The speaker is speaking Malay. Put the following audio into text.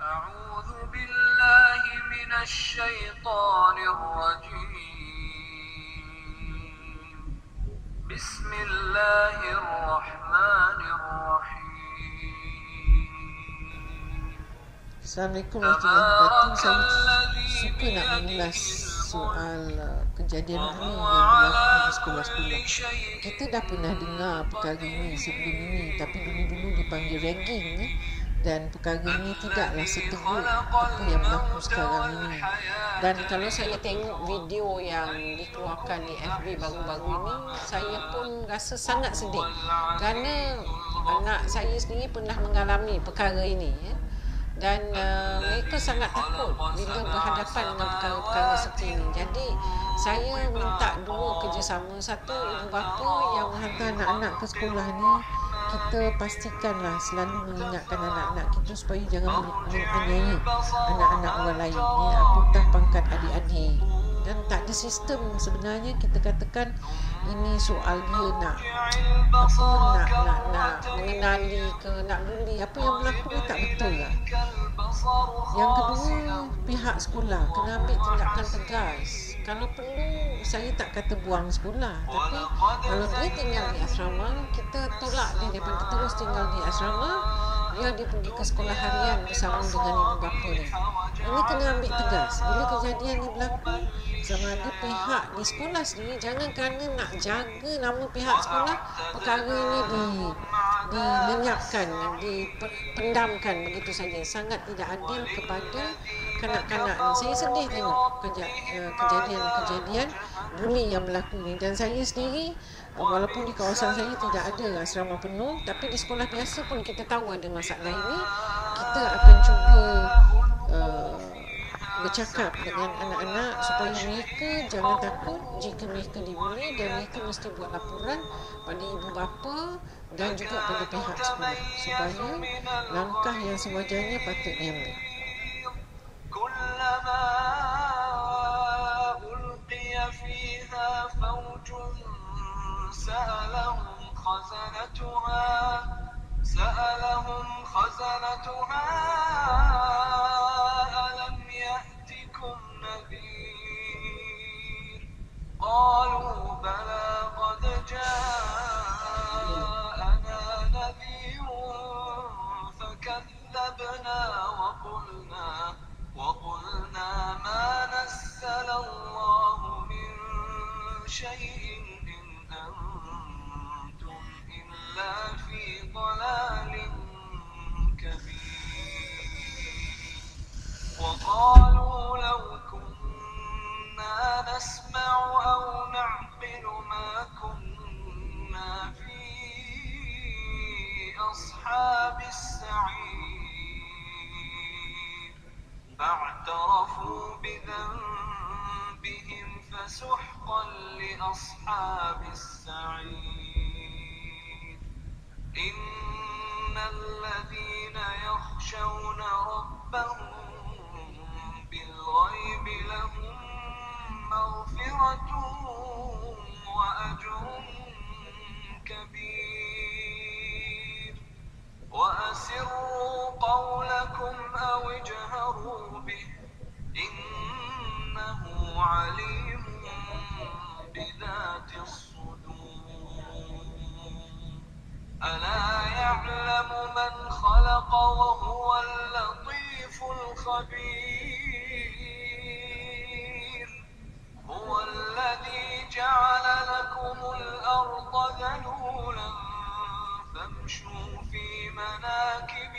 أعوذ بالله من الشيطان الرجيم بسم الله الرحمن الرحيم Assalamualaikum warahmatullahi wabarakatuh. Saya suka nak mengulas soal kejadian dulu yang berlaku di sekolah-sekolah. Kita dah pernah dengar perkara ini sebelum ini, tapi dulu-dulu dipanggil ragging, dan perkara ini tidaklah seteruk apa yang berlaku sekarang ini. Dan kalau saya tengok video yang dikeluarkan di FB baru-baru ini, saya pun rasa sangat sedih kerana anak saya sendiri pernah mengalami perkara ini, dan mereka sangat takut bila berhadapan dengan perkara-perkara seperti ini. Jadi saya minta dua kerjasama. Satu, ibu bapa yang menghantar anak-anak ke sekolah ni, kita pastikanlah selalu mengingatkan anak-anak kita supaya jangan menganiaya anak-anak orang lain, apatah pangkat adik-adik. Dan tak ada sistem sebenarnya. Kita katakan ini soal dia nak mengenali ke nak buli, apa yang berlaku ni tak betul lah. Yang kedua, pihak sekolah kena ambil tindakan tegas. Kalau perlu, saya tak kata buang sekolah, tapi kalau dia tinggal di asrama, kita tolak dia daripada terus tinggal di asrama, dia pergi ke sekolah harian bersama dengan ibu bapa dia. Ini kena ambil tegas. Bila kejadian ni berlaku, sama ada pihak di sekolah sendiri, jangan kerana nak jaga nama pihak sekolah, perkara ini dilenyapkan, dipendamkan begitu saja. Sangat tidak adil kepada kanak-kanak ni. Saya sedih tengok kejadian buli yang berlaku ni. Dan saya sendiri, walaupun di kawasan saya tidak ada asrama penuh, tapi di sekolah biasa pun kita tahu ada masalah ini. Kita akan cuba bercakap dengan anak-anak supaya mereka jangan takut jika mereka dibuli, dan mereka mesti buat laporan pada ibu bapa dan juga pada pihak sekolah supaya langkah yang sewajarnya patut diambil. سألهم خزنتها ألم يأتكم نذير قالوا بلى قد جاءنا نذير فكذبنا وقلنا ما نزل الله من شيء إن أنتم إلا في ضلال كبير وقالوا لو كنا نسمع أو نعقل ما كنا في أصحاب السعير فاعترفوا بذنبهم فسحقا لأصحاب السعير إن الذين يخشون ربهم بالغيب لهم مغفرة وأجر كبير وأسروا قولكم أو اجهروا به إنه عليم بذات الصدور ألا يعلم من خلق وهو اللطيف الخبير هو الذي جعل لكم الأرض ذلولا فامشوا في مناكبها